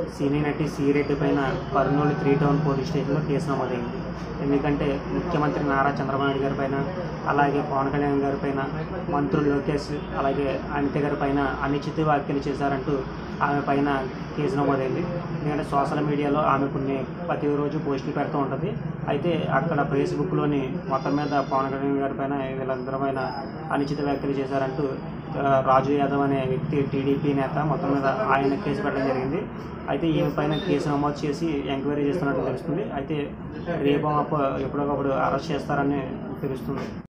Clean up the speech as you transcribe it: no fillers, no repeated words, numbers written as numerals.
సినీ నటి శ్రీరెడ్డి పైన Kurnool 3 town police స్టేషన్లో కేసు నమోదైంది. ఎందుకంటే ముఖ్యమంత్రి నారా చంద్రబాబు నాయుడు గారి పైన, అలాగే పవన్ కళ్యాణ్ గారి పైన, మంత్రులు లోకేష్ అలాగే అనిత గారి పైన అనుచిత వ్యాఖ్యలు చేశారంటూ ఆమె పైన కేసు నమోదైంది. ఎందుకంటే సోషల్ మీడియాలో ఆమె ప్రతిరోజు పోస్టులు పెడుతూ ఉంటుంది. అయితే అక్కడ ఫేస్బుక్లోని మొత్తం మీద పవన్ కళ్యాణ్ గారి పైన వీళ్ళందరి పైన అనుచిత వ్యాఖ్యలు చేశారంటూ రాజు యాదవ్ అనే వ్యక్తి టీడీపీ నేత మొత్తం మీద ఆయన కేసు పెట్టడం జరిగింది. అయితే ఈమె పైన కేసు నమోదు చేసి ఎంక్వైరీ చేస్తున్నట్టు తెలుస్తుంది. అయితే రేపు ఎప్పటికప్పుడు అరెస్ట్ చేస్తారని తెలుస్తుంది.